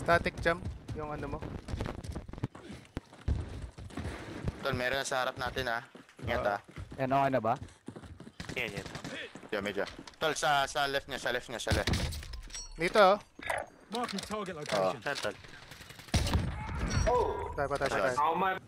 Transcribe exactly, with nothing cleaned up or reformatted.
Static jump, yung ano mo. Tol, meron na sa harap natin ha. Ingat ha. Yan, okay na ba? Yan, yan. Medyo, medyo. Tol, sa, sa left niya, sa left niya, sa left. Dito oh. Marking target location. Saan, tol? Patay, patay, patay. How much?